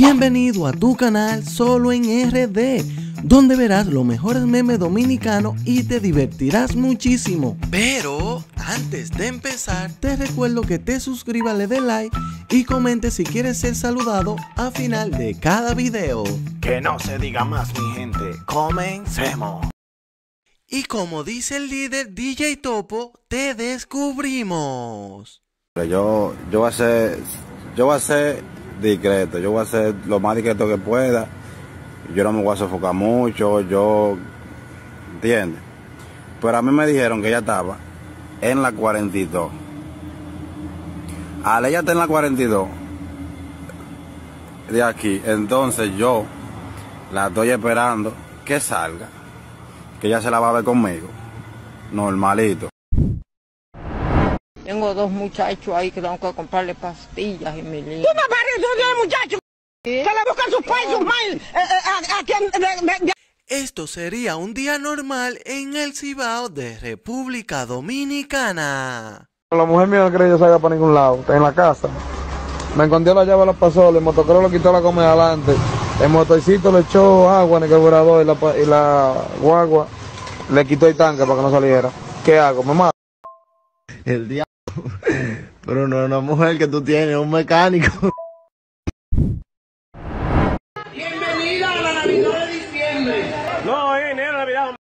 Bienvenido a tu canal Solo en RD, donde verás los mejores memes dominicanos y te divertirás muchísimo. Pero antes de empezar, te recuerdo que te suscribas, le dé like y comente si quieres ser saludado al final de cada video. Que no se diga más, mi gente, comencemos. Y como dice el líder DJ Topo, te descubrimos. Yo voy a ser discreto, yo voy a ser lo más discreto que pueda. Yo no me voy a sofocar mucho, ¿entiendes? Pero a mí me dijeron que ella estaba en la 42. Al ella está en la 42 de aquí, entonces yo la estoy esperando que salga, que ella se la va a ver conmigo, normalito. Tengo dos muchachos ahí que tengo que comprarle pastillas y mi lío. ¿Tú me pares de muchachos? Que le buscan sus pesos mal. Esto sería un día normal en el Cibao de República Dominicana. La mujer mía no quiere que yo salga para ningún lado, está en la casa. Me escondió la llave a los pasoles, el motocross lo quitó la comida adelante. El motorcito le echó agua en el carburador y la guagua le quitó el tanque para que no saliera. ¿Qué hago? ¿Me mato? El diablo. Pero no es una mujer que tú tienes, es un mecánico. Bienvenida a la Navidad de diciembre. No, es Navidad.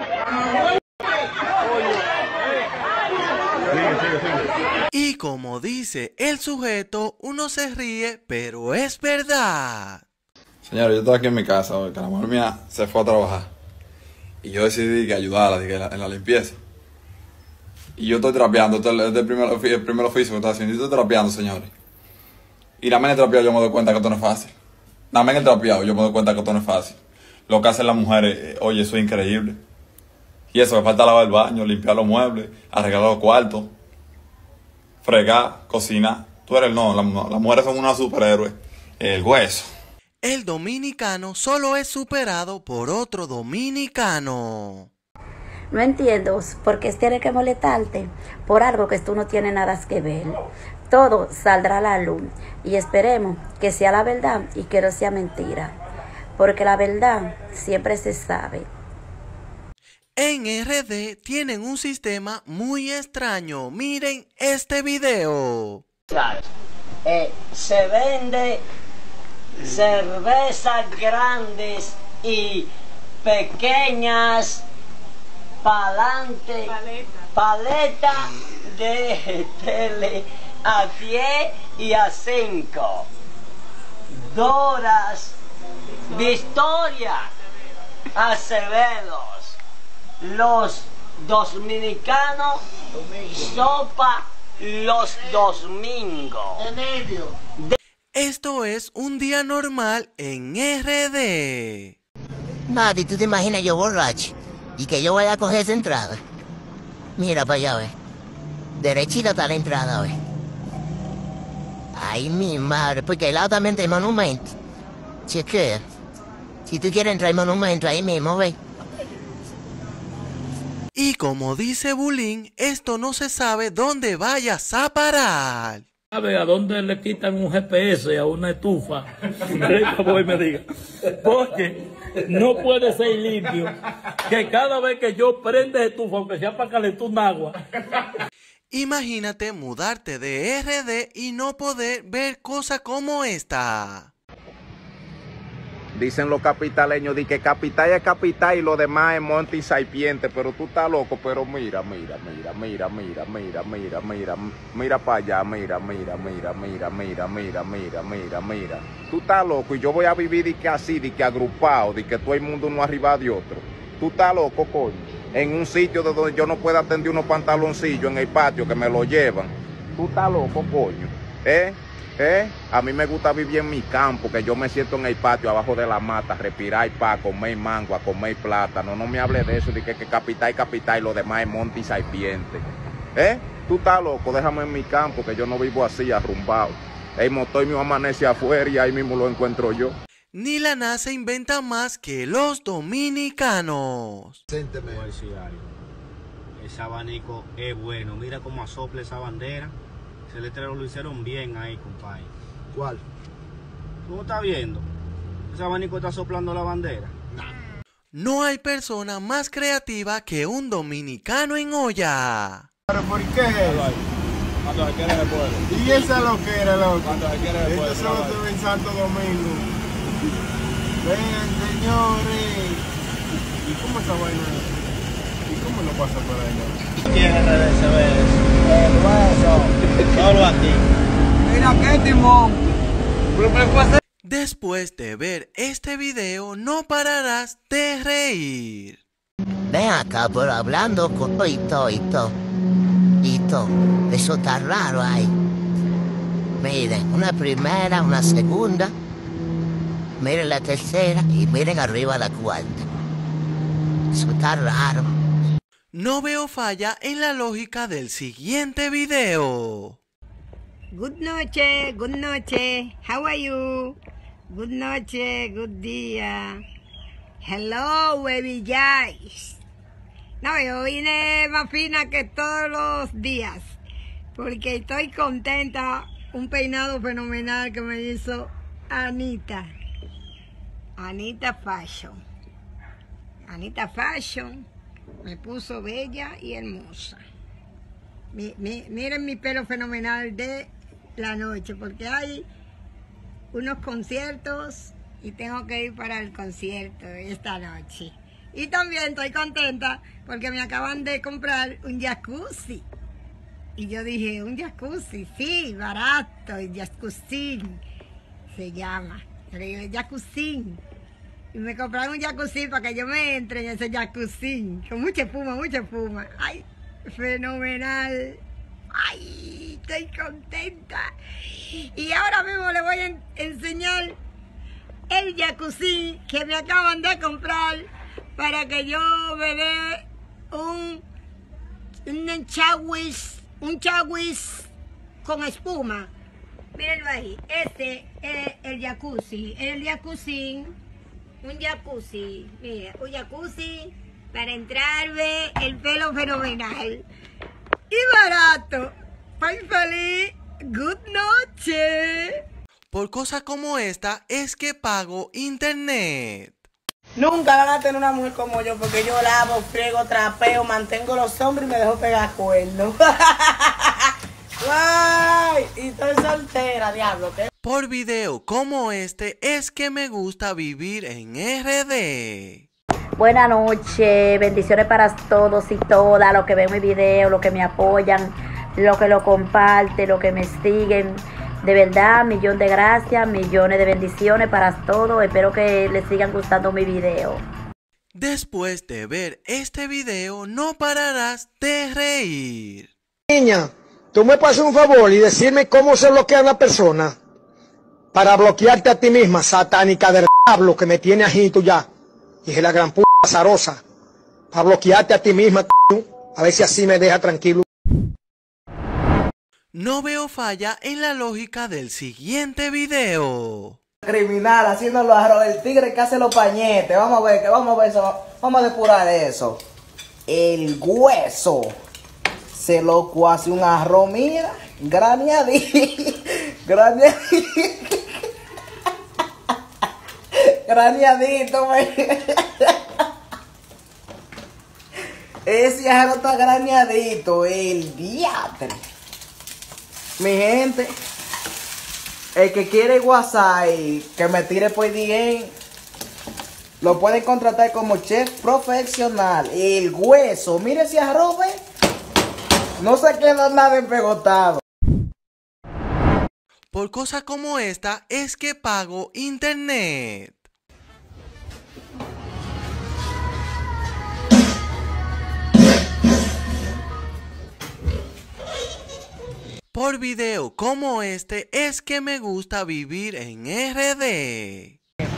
Y como dice el sujeto, uno se ríe, pero es verdad. Señores, yo estoy aquí en mi casa hoy, que la mujer mía se fue a trabajar. Y yo decidí que ayudarla en la limpieza. Y yo estoy trapeando, este es el primer oficio que estoy haciendo. Yo estoy trapeando, señores. Y nada más en el trapeado yo me doy cuenta que esto no es fácil. Nada más en el trapeado yo me doy cuenta que esto no es fácil. Lo que hacen las mujeres, oye, eso es increíble. Y eso, me falta lavar el baño, limpiar los muebles, arreglar los cuartos, fregar, cocinar. Las mujeres son unas superhéroes. El hueso. El dominicano solo es superado por otro dominicano. No entiendo por qué tiene que molestarte por algo que tú no tienes nada que ver. Todo saldrá a la luz y esperemos que sea la verdad y que no sea mentira, porque la verdad siempre se sabe. En RD tienen un sistema muy extraño. Miren este video. Se vende cervezas grandes y pequeñas paleta de tele a 10 y a 5. Doras, Victoria, Acevedos. Los dominicanos, sopa los domingos. Esto es un día normal en RD. Nadie, ¿tú te imaginas yo borracho? Y que yo vaya a coger esa entrada. Mira para allá, ve. Derechita está la entrada, ve. Ay, mi madre, porque al lado también está el monumento. Chequea. Si tú quieres entrar al monumento, ahí mismo, ve. Y como dice Bulín, esto no se sabe dónde vayas a parar. ¿Sabe a dónde le quitan un GPS a una estufa? Voy me diga. Porque no puede ser limpio que cada vez que yo prende estufa, aunque sea para calentar un agua. Imagínate mudarte de RD y no poder ver cosas como esta. Dicen los capitaleños de que capital es capital y lo demás es monte y saipiente, pero tú estás loco, pero mira para allá, mira. Tú estás loco y yo voy a vivir de que así, de que agrupado, de que todo el mundo uno arriba de otro. Tú estás loco, coño. En un sitio de donde yo no pueda atender unos pantaloncillos en el patio que me lo llevan. Tú estás loco, coño. A mí me gusta vivir en mi campo, que yo me siento en el patio abajo de la mata, respirar paz, comer mango, a comer plátano. No me hable de eso, de que capital y lo demás es monte y serpiente. Tú estás loco, déjame en mi campo, que yo no vivo así, arrumbado. El motor mío amanece afuera y ahí mismo lo encuentro yo. Ni la NASA inventa más que los dominicanos. Ese abanico es bueno, mira cómo asopla esa bandera. Ese letrero lo hicieron bien ahí, compadre. ¿Cuál? ¿Tú estás viendo? Ese abanico está soplando la bandera. No hay persona más creativa que un dominicano en olla. ¿Pero por qué? Cuando se quiere después. ¿Y esa es lo que era, loco? Cuando se quiere después. Esto solo se ve en Santo Domingo. Vengan, señores. ¿Y cómo esa vaina? ¿Y cómo no pasa por ahí, no? Tiene se ve el hueso. Solo aquí. Mira qué timón. Después de ver este video no pararás de reír. Ven acá, pero hablando con Hito. Eso está raro ahí. Miren, una primera, una segunda. Miren la tercera y miren arriba la cuarta. Eso está raro. No veo falla en la lógica del siguiente video. Good noche, how are you? Good noche, good día. Hello, baby guys. No, yo vine más fina que todos los días, porque estoy contenta. Un peinado fenomenal que me hizo Anita. Anita Fashion. Anita Fashion me puso bella y hermosa. Miren mi pelo fenomenal de la noche, porque hay unos conciertos y tengo que ir para el concierto esta noche. Y también estoy contenta porque me acaban de comprar un jacuzzi. Y yo dije, un jacuzzi, sí, barato, el jacuzzi se llama. Yo le digo, jacuzzi. Y me compraron un jacuzzi para que yo me entre en ese jacuzzi. Con mucha espuma, mucha espuma. Ay, fenomenal. Ay, estoy contenta. Y ahora mismo le voy a enseñar el jacuzzi que me acaban de comprar para que yo me dé un chagüis con espuma. Mírenlo ahí. Este es el jacuzzi. Un jacuzzi. Mira, un jacuzzi para entrarme el pelo fenomenal. Y barato. Estoy feliz. Good noche. Por cosas como esta es que pago internet. Nunca van a tener una mujer como yo, porque yo lavo, friego, trapeo, mantengo los hombres y me dejo pegar cuernos. ¡Ay! Y estoy soltera, diablo. ¿Qué? Por video como este es que me gusta vivir en RD. Buenas noches, bendiciones para todos y todas los que ven mi video, los que me apoyan, los que lo comparten, los que me siguen. De verdad, millón de gracias, millones de bendiciones para todos. Espero que les sigan gustando mi video. Después de ver este video no pararás de reír. Niña, tú me puedes hacer un favor y decirme cómo se bloquea una persona para bloquearte a ti misma, satánica del diablo que me tiene agito ya. Dije la gran puta azarosa. Para bloquearte a ti misma, a ver si así me deja tranquilo. No veo falla en la lógica del siguiente video. Criminal haciendo el tigre que hace los pañetes. Vamos a ver eso. Vamos a depurar eso. El hueso se lo hace un arroz, mira, graneadito. Graneadito, ese arroz está graneadito, el diatre. Mi gente, el que quiere WhatsApp y que me tire por DM, lo pueden contratar como chef profesional. El hueso, mire ese arroz, no se queda nada empegotado. Por cosas como esta es que pago internet. Por video como este es que me gusta vivir en RD.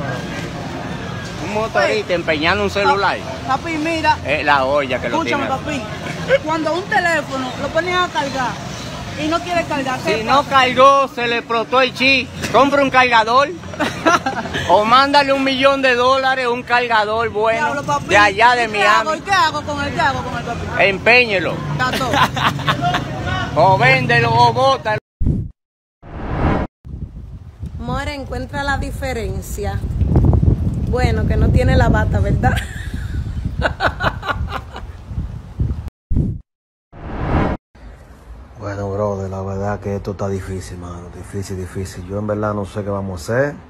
Un motorista empeñando un celular. Papi, mira. Es la olla que lo tiene. Escúchame, papi. Cuando un teléfono lo ponen a cargar y no quiere cargar, si no cargó, se le explotó el chip. Compra un cargador. O mándale $1 millón, un cargador bueno. Diablo, papi, de allá de Miami. ¿Y qué hago con el papi? Empeñelo. O véndelo o bótalo. amor, encuentra la diferencia. Bueno, que no tiene la bata, ¿verdad? Bueno, brother, la verdad que esto está difícil, mano. Difícil. Yo en verdad no sé qué vamos a hacer.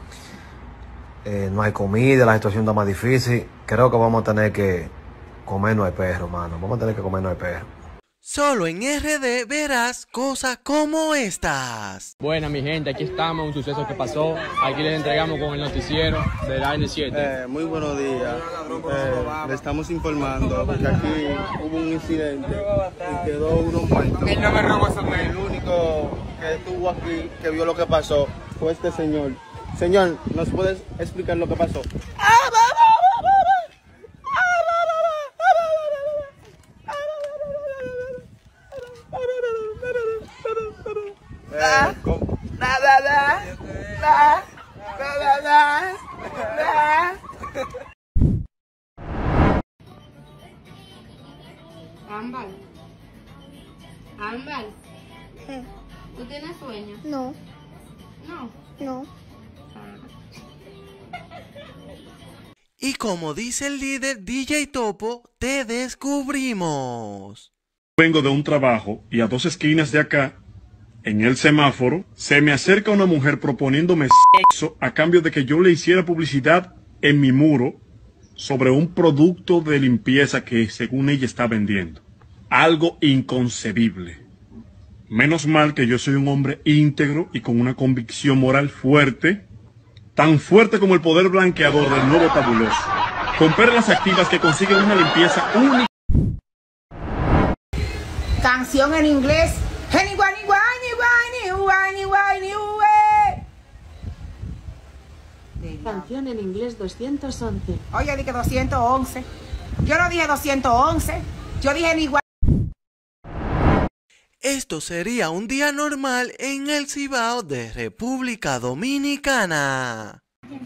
No hay comida, la situación está más difícil. Creo que vamos a tener que comernos al perro, mano. Vamos a tener que comernos al perro. Solo en RD verás cosas como estas. Bueno, mi gente, aquí estamos, un suceso que pasó. Aquí les entregamos con el noticiero de la N7. Muy buenos días. Le estamos informando que aquí hubo un incidente y quedó uno muerto. Él no me robó esa mujer. El único que estuvo aquí, que vio lo que pasó, fue este señor. Señor, ¿nos puedes explicar lo que pasó? Ámbar, ¿tú tienes sueño? No. No. Y como dice el líder DJ Topo, te descubrimos. Vengo de un trabajo y a 2 esquinas de acá, en el semáforo, se me acerca una mujer proponiéndome sexo a cambio de que yo le hiciera publicidad en mi muro sobre un producto de limpieza que según ella está vendiendo. Algo inconcebible. Menos mal que yo soy un hombre íntegro y con una convicción moral fuerte, tan fuerte como el poder blanqueador del nuevo tabuloso, con perlas activas que consiguen una limpieza única. Canción en inglés. Canción en inglés 211. Oye, dije 211. Yo no dije 211. Yo dije ni igual. Esto sería un día normal en el Cibao de República Dominicana.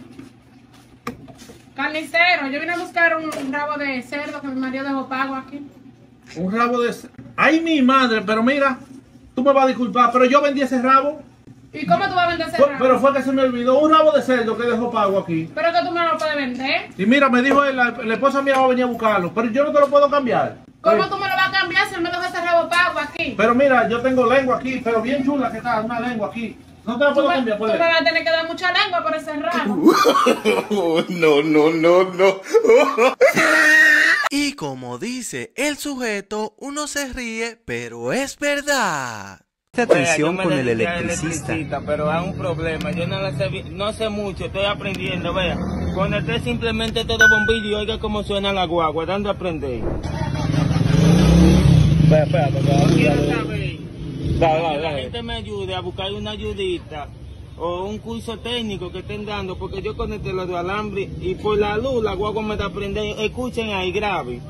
Carnicero, yo vine a buscar un rabo de cerdo que mi marido dejó pago aquí. Un rabo de cerdo. Ay, mi madre, pero mira, tú me vas a disculpar, pero yo vendí ese rabo. ¿Y cómo tú vas a vender ese rabo? Pero fue que se me olvidó un rabo de cerdo que dejó pago aquí. Pero que tú me lo puedes vender. Y mira, me dijo la esposa mía va a venir a buscarlo, pero yo no te lo puedo cambiar. ¿Cómo tú me lo vas a cambiar si él me dejó ese rabo pago aquí? Pero mira, yo tengo lengua aquí, pero bien chula que está, una lengua aquí. No te la puedo cambiar, Tú me vas a tener que dar mucha lengua por ese rabo. No. Y como dice el sujeto, uno se ríe, pero es verdad. Atención con el electricista. Pero hay un problema, yo no sé mucho, estoy aprendiendo, vea. Conecté simplemente todo bombillo y oiga cómo suena la guagua, dando a aprender. La gente me ayude a buscar una ayudita o un curso técnico que estén dando, porque yo conecté los de alambre y por la luz la guagua me está aprendiendo. Escuchen ahí, grave.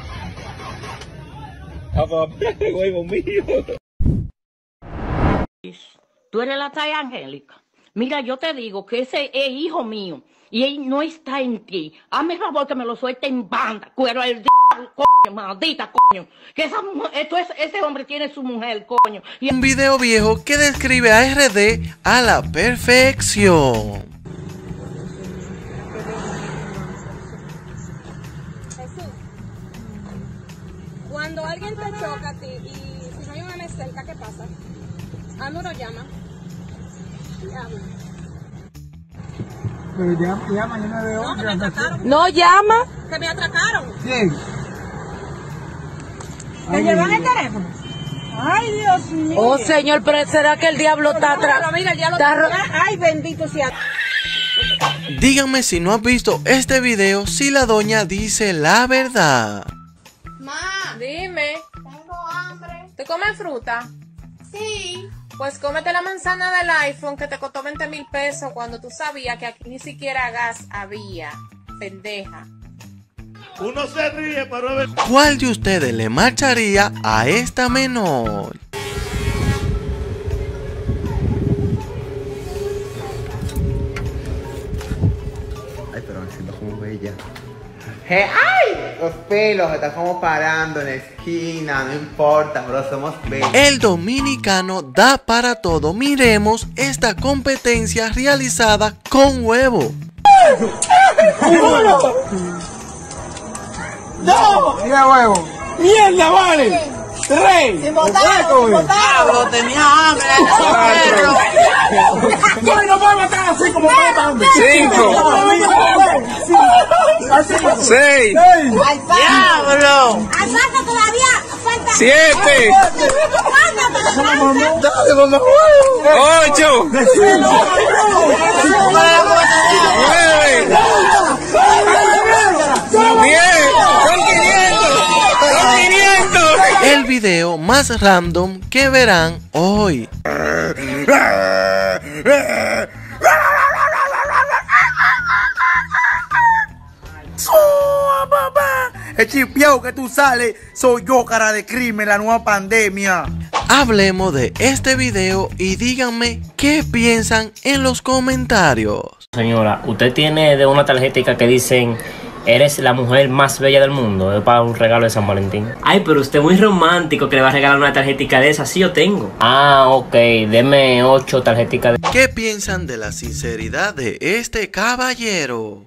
Tú eres la talla Angélica. Mira, yo te digo que ese es hijo mío y él no está en ti. Hazme el favor que me lo suelte en banda, cuero el diablo, coño, maldita coño. Que esa mujer, ese hombre tiene su mujer, coño. Y un video viejo que describe a RD a la perfección. Jesús, cuando alguien te choca a ti y si no hay una mesa cerca, ¿qué pasa? ¿A no lo llama? Pero llama, yo no veo. No, que me atracaron. No llama. Que me atracaron. ¿Quién? ¿Te llevan el teléfono? Ay, Dios mío. oh, señor, pero ¿será que el diablo está atrás? Pero mira, el diablo ay, bendito sea. Díganme si no has visto este video, si la doña dice la verdad. Ma, dime. Tengo hambre. ¿Te comes fruta? Sí. Pues cómete la manzana del iPhone que te costó 20,000 pesos cuando tú sabías que aquí ni siquiera gas había. Pendeja. Uno se ríe, pero es... ¿Cuál de ustedes le marcharía a esta menor? Ay, pero me siento como bella. ¡Ay! Los pelos están como parando en la esquina, no importa, bro, somos bellos. El dominicano da para todo. Miremos esta competencia realizada con huevo. ¡No! ¡Mira huevo! ¡Mierda, vale! 3. Sin botar, Pablo, tenía hambre. No puedo matar así como matan. 5. 6. ¡Diablo! Falta todavía, falta. 7. Dale, mamá. 8. 9. El video más random que verán hoy. El chipiao que tú sales, soy yo, cara de crimen, la nueva pandemia. Hablemos de este video y díganme qué piensan en los comentarios. Señora, usted tiene de una tarjetita que dicen: eres la mujer más bella del mundo. Es para un regalo de San Valentín. Ay, pero usted es muy romántico que le va a regalar una tarjetita de esa. Sí, yo tengo. Ah, ok. Deme 8 tarjeticas de... ¿Qué piensan de la sinceridad de este caballero?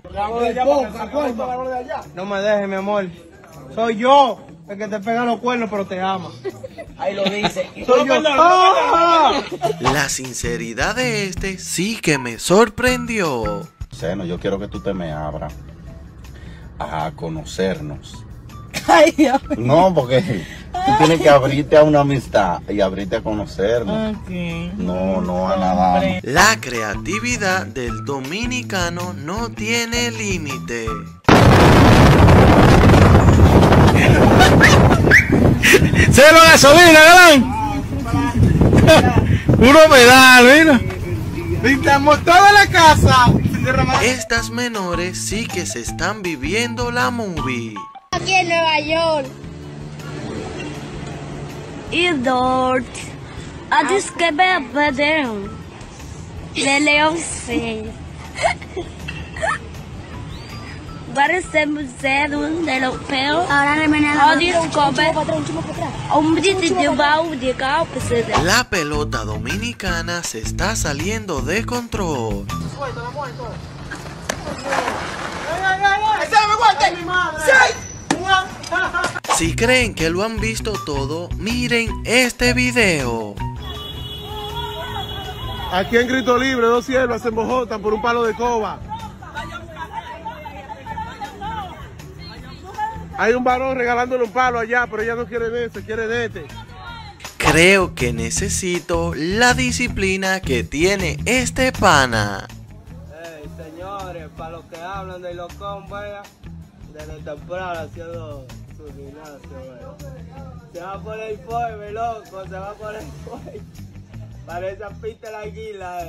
No me dejes, mi amor. Soy yo el que te pega los cuernos, pero te ama. Ahí lo dice. Soy yo. La sinceridad de este sí que me sorprendió. Seno, yo quiero que tú te me abras a conocernos. Ay, Dios. No, porque tú tienes que abrirte a una amistad y abrirte a conocernos. Okay. No a nada. La creatividad del dominicano no tiene límite. ¡Se lo gasolina, galán! Uno pedal, mira. Pintamos toda la casa. Estas menores sí que se están viviendo la movie. Aquí en Nueva York. Edward, a descrever padrão de Leão 6. Parecemos zero de Lopel. Ahora la pelota dominicana se está saliendo de control. Si creen que lo han visto todo, miren este video. Aquí en Grito Libre, 2 siervas se embojotan por un palo de coba. Hay un varón regalándole un palo allá, pero ella no quiere de ese, quiere de este. Creo que necesito la disciplina que tiene este pana. Señores, para los que hablan de locón, vea, desde temprano haciendo su gimnasio, vea. Se va a poner fuerte, loco, se va a poner fuerte. Parece pista la águila,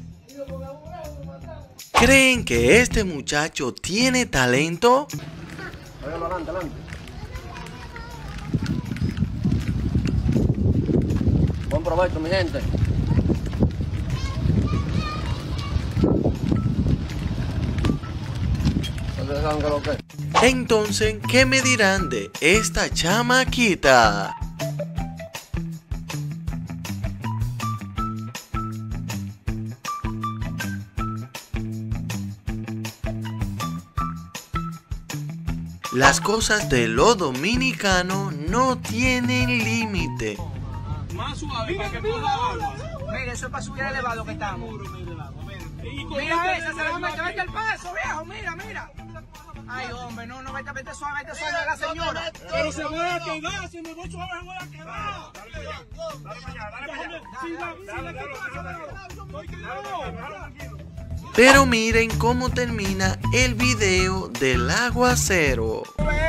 ¿Creen que este muchacho tiene talento? Adelante, adelante. Buen provecho, mi gente. Entonces, ¿qué me dirán de esta chamaquita? Las cosas de lo dominicano no tienen límite. Más suave para que coja agua. Mira, eso es para subir elevado que estamos. Mira esa, se va a meter el paso, viejo, mira. Ay, hombre, no, vete suave a la señora. Pero se voy a quedar, si me voy suave me voy a quedar. Pero miren cómo termina el video del aguacero. Sube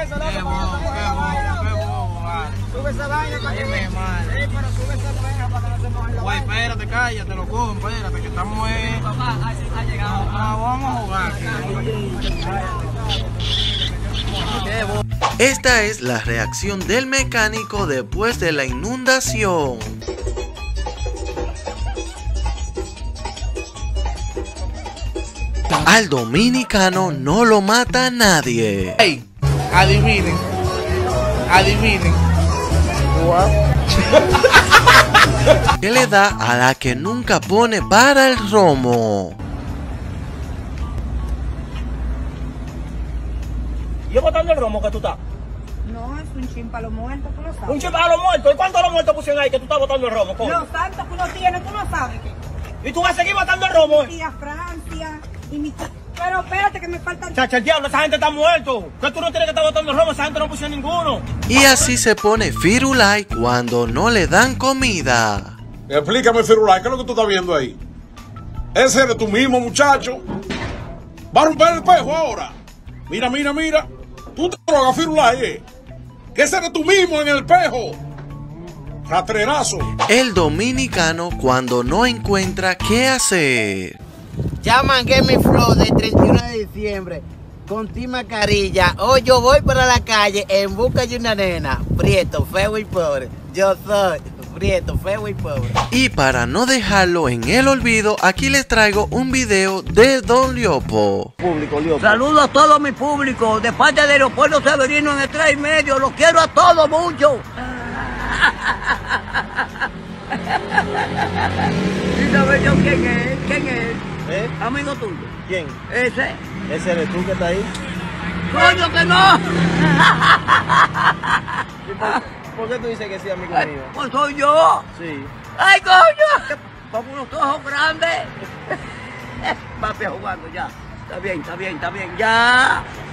esa vaina para que me madre. Pero sube esa vaina para que no se moje la vaina. Espérate, cállate, loco, espérate, que estamos en... Papá, ha llegado. Vamos a jugar. Esta es la reacción del mecánico después de la inundación. Al dominicano no lo mata nadie. Hey, adivinen. ¿Qué le da a la que nunca pone para el romo? ¿Yo botando el romo que tú estás? No, es un chin para los muertos, tú lo sabes. ¿Un chin para los muertos? ¿Y cuántos los muertos pusieron ahí que tú estás botando el romo, coño? Los santos que uno tiene, tú no sabes qué. ¿Y tú vas a seguir botando el romo? Mi tía Francia y mi tía... Pero espérate que me faltan... Chacha, el diablo, esa gente está muerto. Que tú no tienes que estar botando el romo, esa gente no puso ninguno. Y así se pone Firulai cuando no le dan comida. Explícame, Firulai, ¿qué es lo que tú estás viendo ahí? Ese eres tú mismo, muchacho. Va a romper el espejo ahora. Mira. Tú te drogas, Firulai, que ese eres tú mismo en el espejo. Ratrerazo. El dominicano cuando no encuentra qué hacer. Ya mangué mi flow del 31 de diciembre con ti mascarilla. Hoy yo voy para la calle en busca de una nena. Prieto, feo y pobre. Yo soy prieto, feo y pobre. Y para no dejarlo en el olvido, aquí les traigo un video de Don Liopo. Saludo a todo mi público de parte del aeropuerto Severino en el 3,5. Los quiero a todos mucho. ¿Y sabes yo quién es? ¿Quién es? Amigo tuyo. ¿Quién? Ese. ¿Ese eres tú que está ahí? ¡Coño que no! ¿Por qué tú dices que sí, amigo mío? Pues soy yo. Sí. ¡Ay, coño! Con unos ojos grandes. Papi jugando ya. Está bien, ya.